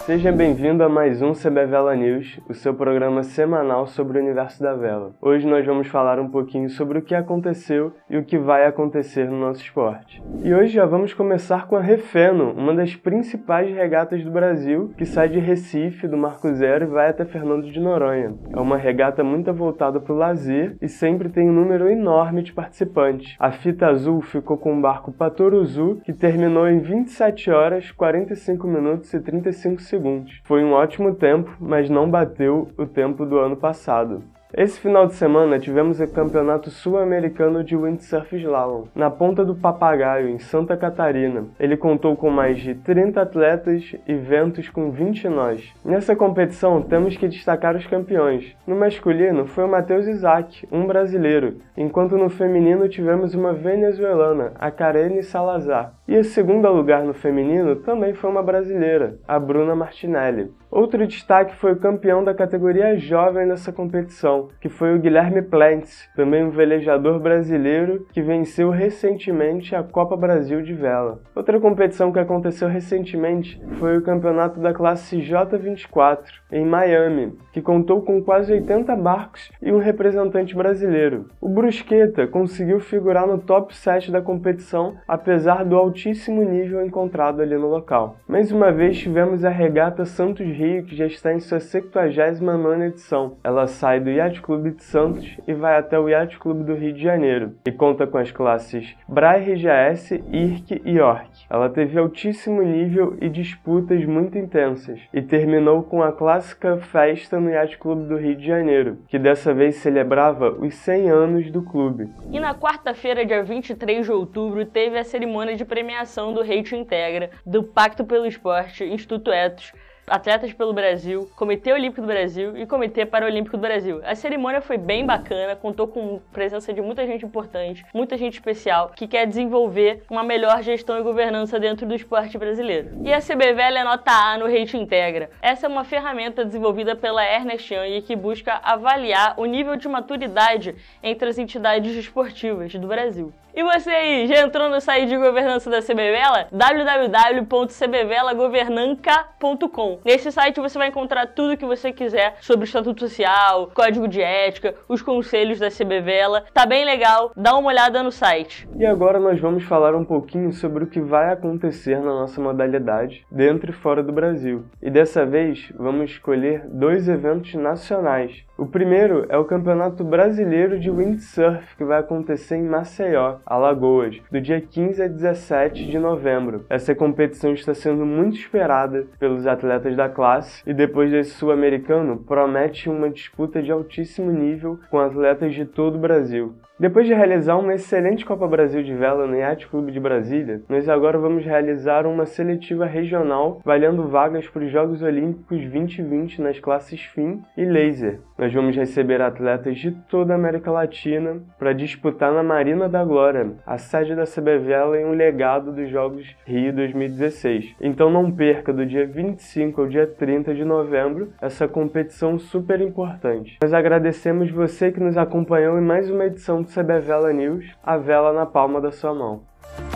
Seja bem-vindo a mais um CB Vela News, o seu programa semanal sobre o universo da vela. Hoje nós vamos falar um pouquinho sobre o que aconteceu e o que vai acontecer no nosso esporte. E hoje já vamos começar com a Refeno, uma das principais regatas do Brasil, que sai de Recife, do Marco Zero, e vai até Fernando de Noronha. É uma regata muito voltada para o lazer e sempre tem um número enorme de participantes. A fita azul ficou com o barco Patoruzu, que terminou em 27 horas, 45 minutos e 35 segundos. Foi um ótimo tempo, mas não bateu o tempo do ano passado. Esse final de semana tivemos o Campeonato Sul-Americano de Windsurf Slalom, na Ponta do Papagaio, em Santa Catarina. Ele contou com mais de 30 atletas e ventos com 20 nós. Nessa competição, temos que destacar os campeões. No masculino, foi o Matheus Isaac, um brasileiro, enquanto no feminino tivemos uma venezuelana, a Karene Salazar. E o segundo lugar no feminino também foi uma brasileira, a Bruna Martinelli. Outro destaque foi o campeão da categoria jovem nessa competição, que foi o Guilherme Plentes, também um velejador brasileiro que venceu recentemente a Copa Brasil de Vela. Outra competição que aconteceu recentemente foi o campeonato da classe J24, em Miami, que contou com quase 80 barcos e um representante brasileiro. O Brusqueta conseguiu figurar no top 7 da competição, apesar do altíssimo nível encontrado ali no local. Mais uma vez tivemos a regata Santos Rio, que já está em sua 79ª edição. Ela sai do Yacht Clube de Santos e vai até o Yacht Clube do Rio de Janeiro, e conta com as classes Braille RGS, IRC e ORC. Ela teve altíssimo nível e disputas muito intensas, e terminou com a clássica festa no Yacht Clube do Rio de Janeiro, que dessa vez celebrava os 100 anos do clube. E na quarta-feira, dia 23 de outubro, teve a cerimônia de premiação do Rate Integra, do Pacto pelo Esporte, Instituto Etos, Atletas pelo Brasil, Comitê Olímpico do Brasil e Comitê Paralímpico do Brasil. A cerimônia foi bem bacana, contou com presença de muita gente importante, muita gente especial, que quer desenvolver uma melhor gestão e governança dentro do esporte brasileiro. E a CBVela é nota A no Rate Integra. Essa é uma ferramenta desenvolvida pela Ernest Young que busca avaliar o nível de maturidade entre as entidades esportivas do Brasil. E você aí, já entrou no site de governança da CBVela? www.cbvelagovernanca.com. Nesse site você vai encontrar tudo o que você quiser sobre o Estatuto Social, Código de Ética, os conselhos da CBVela. Tá bem legal, dá uma olhada no site. E agora nós vamos falar um pouquinho sobre o que vai acontecer na nossa modalidade, dentro e fora do Brasil. E dessa vez vamos escolher 2 eventos nacionais. O primeiro é o Campeonato Brasileiro de Windsurf, que vai acontecer em Maceió, Alagoas, do dia 15 a 17 de novembro. Essa competição está sendo muito esperada pelos atletas da classe e depois desse sul-americano promete uma disputa de altíssimo nível com atletas de todo o Brasil. Depois de realizar uma excelente Copa Brasil de Vela no Yacht Clube de Brasília, nós agora vamos realizar uma seletiva regional valendo vagas para os Jogos Olímpicos 2020 nas classes FIM e Laser. Nós vamos receber atletas de toda a América Latina para disputar na Marina da Glória, a sede da CBVela e um legado dos Jogos Rio 2016. Então não perca do dia 25 ao dia 30 de novembro essa competição super importante. Nós agradecemos você que nos acompanhou em mais uma edição do CBVela News, a vela na palma da sua mão.